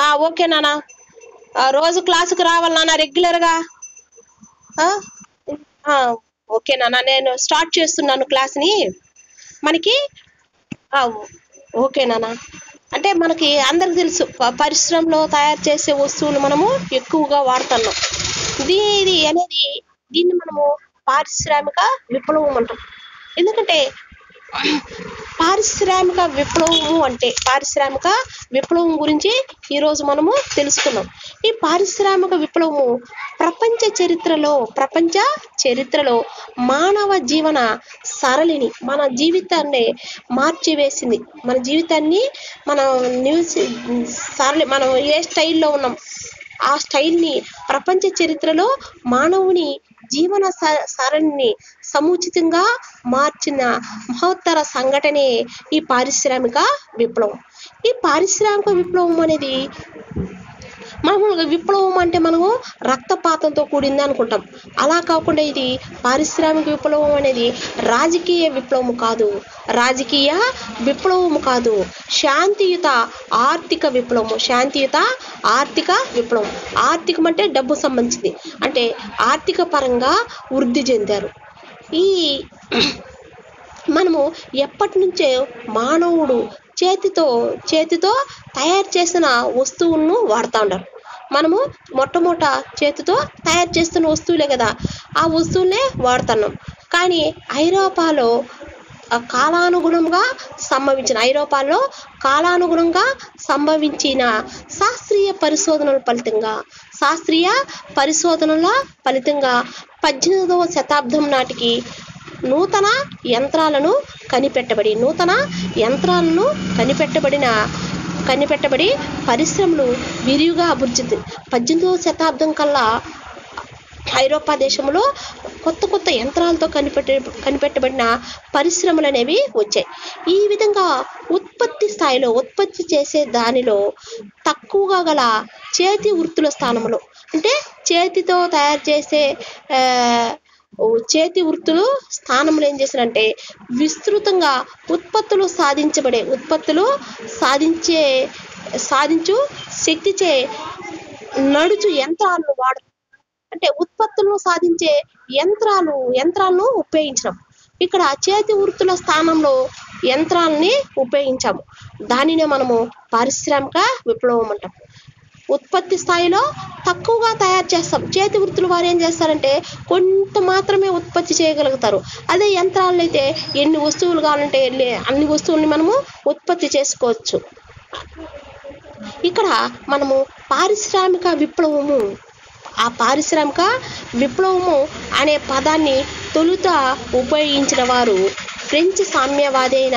Okay నాన్న. రోజు క్లాసుకు రావాలి నాన్న రెగ్యులర్గా. ఓకే నాన్న, నేను స్టార్ట్ చేస్తున్నాను క్లాస్ని. మనకి ఓకే నాన్న. అంటే మనకి అందరికి తెలుసు పరిశ్రమలో తయారు చేసే వస్తువులు మనము ఎక్కువగా వాడుతున్నాం. దీన్ని మనము పారిశ్రామిక విప్లవం అంటాం. ఎందుకంటే పారిశ్రామిక విప్లవం గురించి ఈరోజు మనము తెలుసుకున్నాం. ఈ పారిశ్రామిక విప్లవము ప్రపంచ చరిత్రలో మానవ జీవన సరళిని, మన జీవితాన్ని మార్చివేసింది. మన జీవితాన్ని మనం ఏ స్టైల్లో ఉన్నాం ఆ స్టైల్ని, ప్రపంచ చరిత్రలో మానవుని జీవన సరళిని సముచితంగా మార్చిన మహోత్తర సంఘటనే ఈ పారిశ్రామిక విప్లవం. ఈ పారిశ్రామిక విప్లవం అనేది మామూలుగా విప్లవం అంటే మనము రక్తపాతంతో కూడింది అనుకుంటాం. అలా కాకుండా ఇది పారిశ్రామిక విప్లవం అనేది రాజకీయ విప్లవం కాదు, శాంతియుత ఆర్థిక విప్లవం. ఆర్థికం అంటే డబ్బు సంబంధించింది, అంటే ఆర్థిక పరంగా వృద్ధి చెందారు. మనము ఎప్పటి నుంచే మానవుడు చేతితో తయారు చేసిన వస్తువులను వాడుతూ ఉంటారు. మనము మొట్టమొదట చేతితో తయారు చేస్తున్న వస్తువులే కదా, ఆ వస్తువులనే వాడుతున్నాం. కానీ ఐరోపాలో కాలానుగుణంగా సంభవించిన శాస్త్రీయ పరిశోధనల ఫలితంగా 18వ శతాబ్దం నాటికి నూతన యంత్రాలను కనిపెట్టబడి పరిశ్రమలు విరివిగా అభివృద్ధి. 18వ శతాబ్దం కల్లా ఐరోపా దేశంలో కొత్త యంత్రాలతో కనిపెట్టబడిన పరిశ్రమలు అనేవి వచ్చాయి. ఈ విధంగా ఉత్పత్తి చేసే దానిలో తక్కువగా గల చేతి వృత్తుల స్థానంలో, అంటే చేతితో తయారు చేసే చేతి వృత్తులు స్థానంలో ఏం చేశారంటే విస్తృతంగా ఉత్పత్తులు సాధించు శక్తిచే నడుచు యంత్రాలను అంటే ఉత్పత్తులను సాధించే యంత్రాలను ఉపయోగించడం. ఇక్కడ చేతి వృత్తుల స్థానంలో యంత్రాలని ఉపయోగించాము. దానినే మనము పారిశ్రామిక విప్లవం అంటాం. ఉత్పత్తి స్థాయిలో తక్కువగా తయారు చేస్తాం. చేతి వృత్తుల వారు ఏం చేస్తారంటే కొంత మాత్రమే ఉత్పత్తి చేయగలుగుతారు. అదే యంత్రాలను అయితే ఎన్ని వస్తువులు కావాలంటే అన్ని వస్తువుల్ని మనము ఉత్పత్తి చేసుకోవచ్చు. ఇక్కడ మనము పారిశ్రామిక విప్లవము అనే పదాన్ని తొలుత ఉపయోగించిన వారు ఫ్రెంచ్ సామ్యవాది అయిన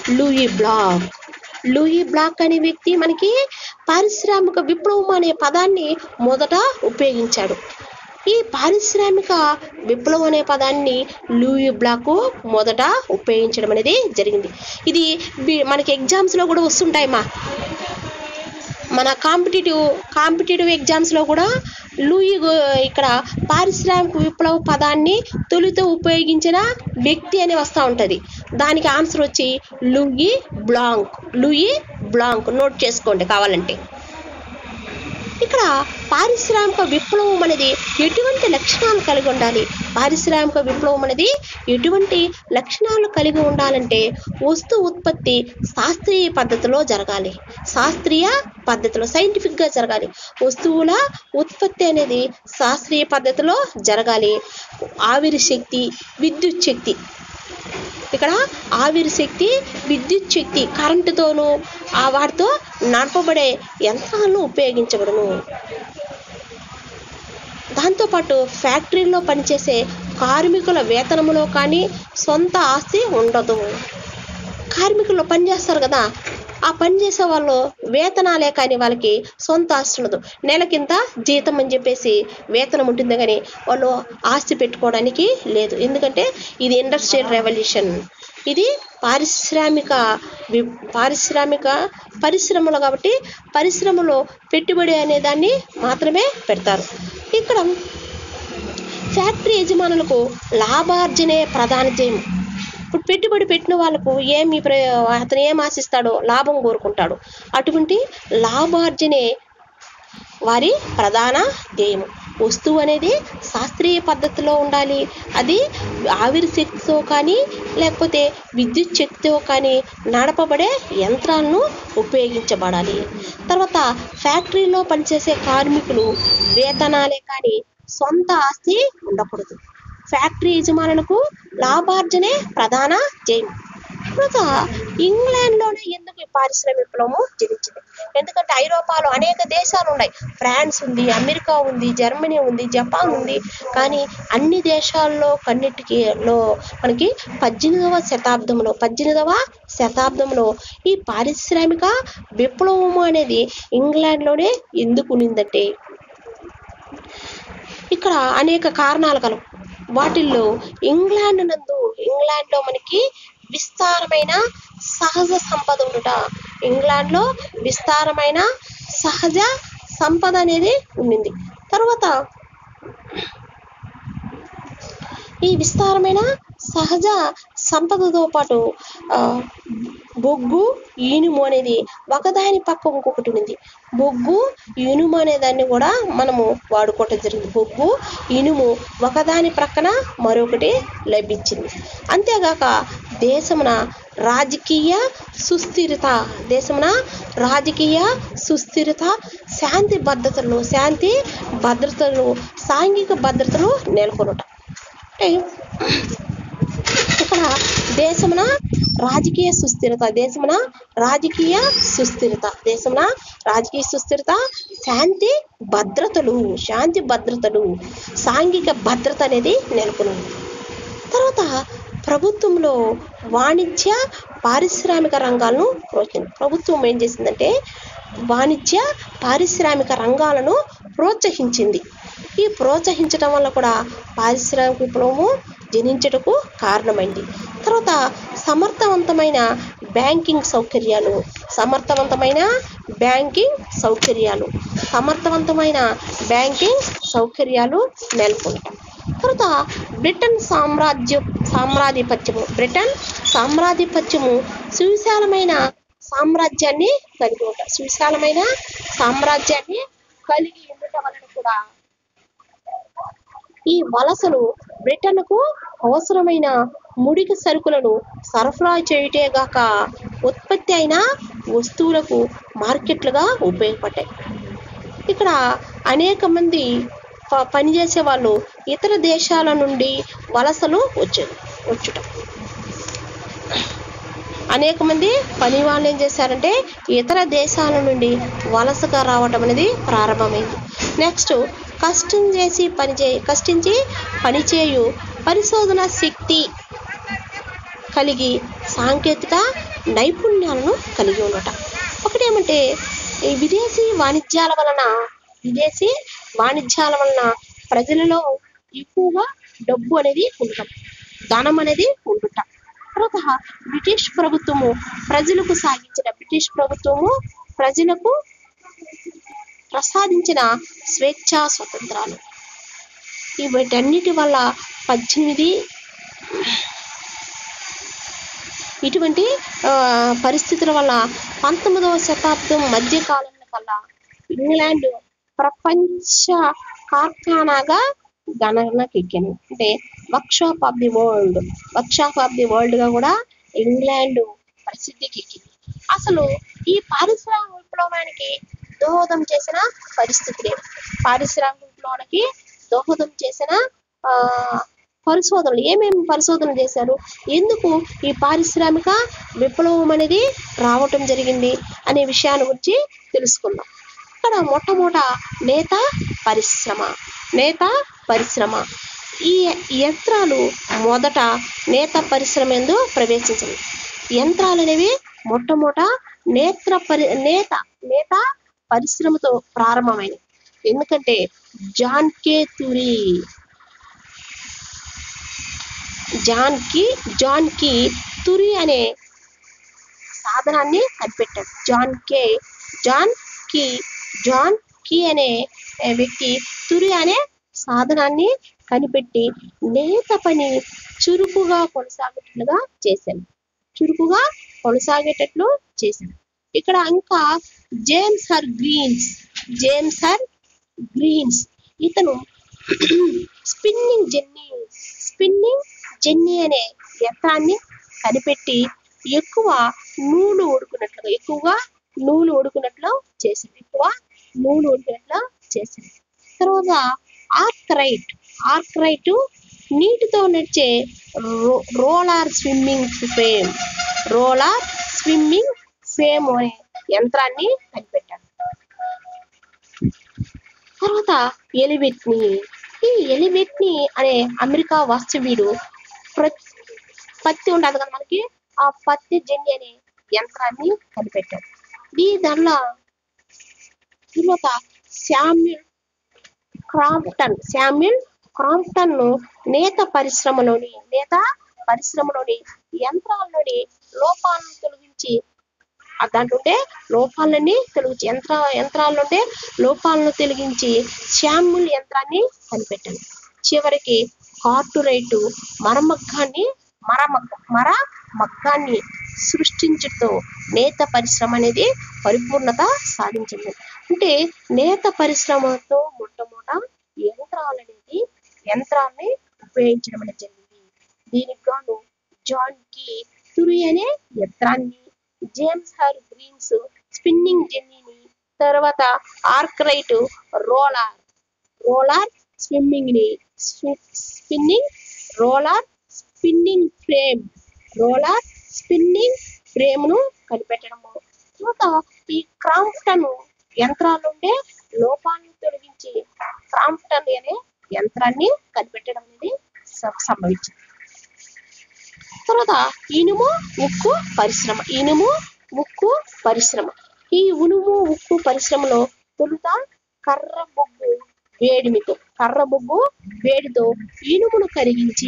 లూయి బ్లాక్ అనే వ్యక్తి మనకి పారిశ్రామిక విప్లవం అనే పదాన్ని మొదట ఉపయోగించాడు. ఈ పారిశ్రామిక విప్లవం అనే పదాన్ని లూయి బ్లాక్ మొదట ఉపయోగించడం అనేది జరిగింది. ఇది మనకి ఎగ్జామ్స్లో కూడా వస్తుంటాయి. మన కాంపిటేటివ్ ఎగ్జామ్స్లో కూడా ఇక్కడ పారిశ్రామిక విప్లవ పదాన్ని తొలుత ఉపయోగించిన వ్యక్తి అని వస్తూ ఉంటుంది. దానికి ఆన్సర్ వచ్చి లూయి బ్లాంక్. నోట్ చేసుకోండి కావాలంటే. ఇక్కడ పారిశ్రామిక విప్లవం అనేది ఎటువంటి లక్షణాలు కలిగి ఉండాలి? పారిశ్రామిక విప్లవం అనేది ఎటువంటి లక్షణాలు కలిగి ఉండాలంటే వస్తు ఉత్పత్తి శాస్త్రీయ పద్ధతిలో జరగాలి. సైంటిఫిక్గా జరగాలి. వస్తువుల ఉత్పత్తి అనేది శాస్త్రీయ పద్ధతిలో జరగాలి. ఆవిరి శక్తి, విద్యుత్ శక్తి, ఇక్కడ ఆవిరి శక్తి, విద్యుత్ శక్తి, కరెంటుతోనూ వాటితో నడపబడే యంత్రాలను ఉపయోగించబడును. దాంతోపాటు ఫ్యాక్టరీలో పనిచేసే కార్మికుల వేతనములో కానీ సొంత ఆస్తి ఉండదు. కార్మికులు పనిచేస్తారు కదా, ఆ పనిచేసే వాళ్ళు వేతనాలే కానీ వాళ్ళకి సొంత ఆస్తి ఉండదు. నెలకింత జీతం అని చెప్పేసి వేతనం ఉంటుంది, కానీ వాళ్ళు ఆస్తి పెట్టుకోవడానికి లేదు. ఎందుకంటే ఇది ఇండస్ట్రియల్ రెవల్యూషన్. ఇది పరిశ్రమలు కాబట్టి పరిశ్రమలో పెట్టుబడి అనే దాన్ని మాత్రమే పెడతారు. ఇక్కడ ఫ్యాక్టరీ యజమానులకు లాభార్జనే ప్రధాన ధ్యేయం. ఇప్పుడు పెట్టుబడి పెట్టిన వాళ్ళకు అతను ఏం ఆశిస్తాడో లాభం కోరుకుంటాడు. అటువంటి లాభార్జనే వారి ప్రధాన ధ్యేయము. వస్తువు అనేది శాస్త్రీయ పద్ధతిలో ఉండాలి. అది ఆవిరి శక్తితో కానీ లేకపోతే విద్యుత్ శక్తితో కానీ నడపబడే యంత్రాలను ఉపయోగించబడాలి. తర్వాత ఫ్యాక్టరీలో పనిచేసే కార్మికులు వేతనాలే కానీ సొంత ఆస్తి ఉండకూడదు. ఫ్యాక్టరీ యజమానులకు లాభార్జనే ప్రధాన ధ్యేయం. తర్వాత ఇంగ్లాండ్లోనే ఎందుకు ఈ పారిశ్రామిక విప్లవము జనించింది? ఎందుకంటే ఐరోపాలో అనేక దేశాలు ఉన్నాయి. ఫ్రాన్స్ ఉంది, అమెరికా ఉంది, జర్మనీ ఉంది, జపాన్ ఉంది. కానీ అన్ని దేశాల్లో కన్నిటిలో మనకి 18వ శతాబ్దంలో ఈ పారిశ్రామిక విప్లవము అనేది ఇంగ్లాండ్లోనే ఎందుకు ఉన్నిందంటే ఇక్కడ అనేక కారణాలు కలవు. వాటిల్లో ఇంగ్లాండ్లో మనకి విస్తారమైన సహజ సంపద ఉండుట. ఇంగ్లాండ్లో విస్తారమైన సహజ సంపద అనేది ఉండింది. తర్వాత ఈ విస్తారమైన సహజ సంపదతో పాటు బొగ్గు, ఇనుము అనేది ఒకదాని పక్క ఇంకొకటి ఉంది. బొగ్గు, ఇనుము అనే దాన్ని కూడా మనము వాడుకోవటం జరిగింది. బొగ్గు, ఇనుము ఒకదాని ప్రక్కన మరొకటి లభించింది. అంతేగాక దేశమున రాజకీయ సుస్థిరత, శాంతి భద్రతలు, సాంఘిక భద్రతలు నెలకొనుట. అంటే ఇక్కడ దేశమున రాజకీయ సుస్థిరత, శాంతి భద్రతలు, సాంఘిక భద్రత అనేది నెలకొనుంది. తర్వాత ప్రభుత్వంలో వాణిజ్య పారిశ్రామిక రంగాలను ప్రభుత్వం ఏం చేసిందంటే వాణిజ్య పారిశ్రామిక రంగాలను ప్రోత్సహించింది. ఈ ప్రోత్సహించడం వల్ల కూడా పారిశ్రామిక విప్లవము జనించుటకు కారణమైంది. తర్వాత సమర్థవంతమైన బ్యాంకింగ్ సౌకర్యాలు నెలకొంటాయి. తర్వాత బ్రిటన్ సామ్రాజ్యపత్యము సువిశాలమైన సామ్రాజ్యాన్ని కలిగి ఉండటం వలన కూడా ఈ వలసలు బ్రిటన్కు అవసరమైన ముడికి సరుకులను సరఫరా చేయుటే గాక ఉత్పత్తి అయిన వస్తువులకు మార్కెట్లుగా ఉపయోగపడ్డాయి. ఇక్కడ అనేక మంది పనిచేసే వాళ్ళు ఇతర దేశాల నుండి వలసలు వచ్చుట. అనేక మంది పని వాళ్ళు ఏం చేశారంటే ఇతర దేశాల నుండి వలసగా రావటం అనేది ప్రారంభమైంది. నెక్స్ట్ కష్టించి పనిచేయు పరిశోధన శక్తి కలిగి సాంకేతిక నైపుణ్యాలను కలిగి ఉండట. ఒకటేమంటే ఈ విదేశీ వాణిజ్యాల వలన ప్రజలలో ఎక్కువగా డబ్బు అనేది ఉండటం, ధనం అనేది ఉండట. తర్వాత బ్రిటిష్ ప్రభుత్వము ప్రజలకు ప్రసాదించిన స్వేచ్ఛా స్వతంత్రాలు, వీటన్నిటి వల్ల ఇటువంటి పరిస్థితుల వల్ల 19వ శతాబ్దం మధ్య కాలంలో కల్లా ఇంగ్లాండ్ ప్రపంచ కార్ఖానాగా గణనకెక్కింది. అంటే వర్క్షాప్ ఆఫ్ ది వరల్డ్ గా కూడా ఇంగ్లాండ్ ప్రసిద్ధికి ఎక్కింది. అసలు ఈ పారిశ్రామిక విప్లవానికి దోహదం చేసిన పరిశోధనలు ఏమేమి పరిశోధనలు చేశారు, ఎందుకు ఈ పారిశ్రామిక విప్లవం అనేది రావటం జరిగింది అనే విషయాన్ని గురించి తెలుసుకుందాం. ఇక్కడ మొట్టమొదట నేత పరిశ్రమ. ఈ యంత్రాలు మొదట నేత పరిశ్రమ యందు ప్రవేశించింది. యంత్రాలు అనేవి మొట్టమొదట నేత పరిశ్రమతో ప్రారంభమైనవి. ఎందుకంటే జాన్ కి తురి అనే సాధనాన్ని కనిపెట్టాడు. జాన్ కి అనే వ్యక్తి తురి అనే సాధనాన్ని కనిపెట్టి నేత పని చురుకుగా కొనసాగేటట్లు చేశాడు. ఇక్కడ ఇంకా జేమ్స్ హర్ గ్రీన్స్. ఇతను స్పిన్నింగ్ జెన్నీ అనే యంత్రాన్ని కనిపెట్టి ఎక్కువగా నూలు ఉడుకున్నట్లు చేసింది. తర్వాత ఆర్క్రైట్ నీటితో నడిచే రోలర్ స్విమ్మింగ్ ఫేమ్ అనే యంత్రాన్ని కనిపెట్టాడు. తర్వాత ఎలివెట్ని అనే అమెరికా వాస్తవ్యుడు పత్తి ఉండదు కదా మనకి, ఆ పత్తి జెన్నీ అనే యంత్రాన్ని కనిపెట్టాడు. దానిలో తర్వాత శామ్యూల్ క్రాంప్టన్ నేత పరిశ్రమలోని యంత్రాల్లోని లోపాలను తొలగించి లోపాలను తొలగించి శామ్యూల్ యంత్రాన్ని కనిపెట్టాడు. చివరికి కార్టరైట్ మరమగ్గాన్ని సృష్టించడంతో నేత పరిశ్రమ అనేది పరిపూర్ణత సాధించింది. అంటే నేత పరిశ్రమతో మొట్టమొదట యంత్రాన్ని ఉపయోగించడం అనేది జరిగింది. దీనికి గాను జాన్ కి తురి అనే యంత్రాన్ని, జేమ్స్ హర్ గ్రీన్స్ స్పిన్నింగ్ జెన్నీని, తర్వాత ఆర్క్రైట్ రోలర్ స్పిన్నింగ్ ఫ్రేమ్ ను కనిపెట్టడము. తర్వాత ఈ క్రాంప్టన్ యంత్రాలుండే లోపాలను తొలగించి క్రాంప్టన్ అనే యంత్రాన్ని కనిపెట్టడం అనేది సంభవించింది. తర్వాత ఇనుము ఉక్కు ఈ ఇనుము ఉక్కు పరిశ్రమలో తొలుత కర్ర బొగ్గు వేడితో ఇనుమును కరిగించి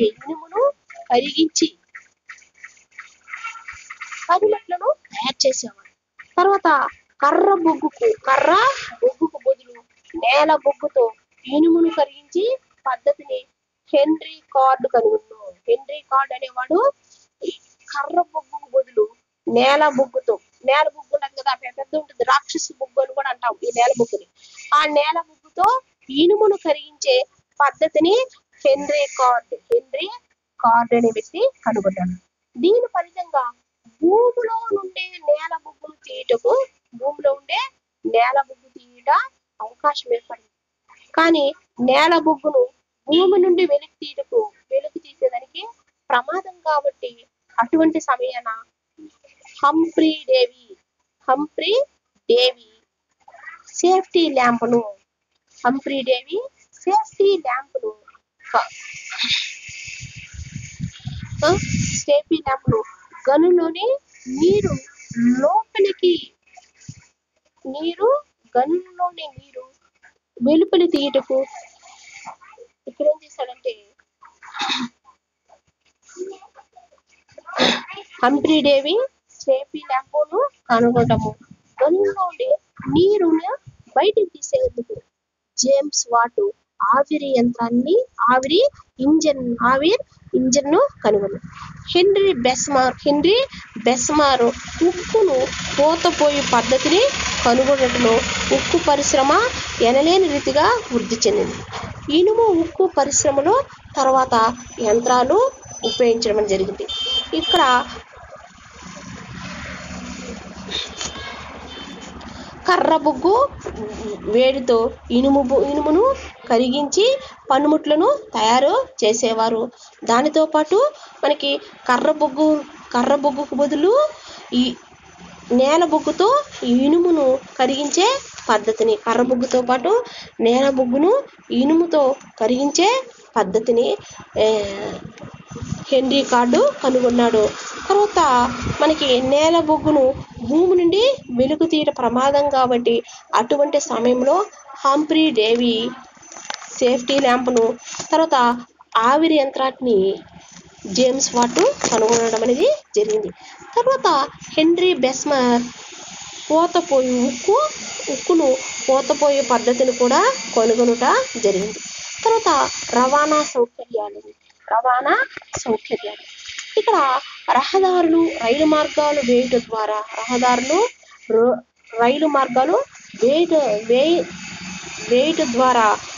పనిముట్లను తయారు చేసేవారు. తర్వాత కర్ర బొగ్గుకు బదులు నేల బొగ్గుతో ఇనుమును కరిగించి పద్ధతిని హెన్రీ కార్డ్ కనుగొన్నాడు. హెన్రీ కార్డ్ అనేవాడు ఈ కర్ర బొగ్గుకు బదులు నేల బొగ్గు ఉంటుంది కదా, పెద్ద ఉంటుంది, రాక్షసు బొగ్గు అని కూడా అంటాం ఈ నేల బొగ్గుని. ఆ నేల బొగ్గుతో ఇనుమును కరిగించే పద్ధతిని హెన్రీ కార్డ్ అనే వ్యక్తి కనుగొన్నాడు. దీని ఫలితంగా భూమిలో ఉండే నేల బొగ్గును తీయట అవకాశం ఏర్పడింది. కానీ నేల బొగ్గును భూమి నుండి వెలికి తీసేదానికి ప్రమాదం కాబట్టి అటువంటి సమయాన హంఫ్రీ డేవి సేఫ్టీ ల్యాంపును గనులోని నీరు వెలుపలి తీయటకు ఇక్కడ ఏం చేశాడంటే హంఫ్రీ డేవి సేఫ్టీ ల్యాంపును కనుగొనటము. గనుల్లో ఉండే నీరును బయటికి తీసేందుకు జేమ్స్ వాట్ ఆవిరి ఇంజన్ ను కనుగొన్నాడు. హెన్రీ బెస్మార్ ఉక్కును పోతపోయి పద్ధతిని కనుగొనడంలో ఉక్కు పరిశ్రమ ఎనలేని రీతిగా వృద్ధి చెందింది. ఇనుము ఉక్కు పరిశ్రమలో తర్వాత యంత్రాలు ఉపయోగించడం జరిగింది. ఇక్కడ కర్ర బొగ్గు వేడితో ఇనుమును కరిగించి పనిముట్లను తయారు చేసేవారు. దానితో పాటు మనకి కర్ర బొగ్గుకు బదులు ఈ నేల బొగ్గుతో ఇనుమును కరిగించే పద్ధతిని, కర్ర బొగ్గుతో పాటు నేల బొగ్గును ఇనుముతో కరిగించే పద్ధతిని హెన్రీ కార్డ్ కనుగొన్నాడు. తర్వాత మనకి నేల బొగ్గును భూమి నుండి వెలుగు తీయట ప్రమాదం కాబట్టి అటువంటి సమయంలో హంఫ్రీ డేవి సేఫ్టీ ల్యాంపును, తర్వాత ఆవిరి యంత్రాన్ని జేమ్స్ వాట్ కనుగొనడం అనేది జరిగింది. తర్వాత హెన్రీ బెస్మార్ ఉక్కును పోతపోయే పద్ధతిని కూడా కనుగొనుట జరిగింది. తర్వాత రవాణా సౌకర్యాలు ఇక్కడ రైలు మార్గాలు వేయటం ద్వారా వేయటం ద్వారా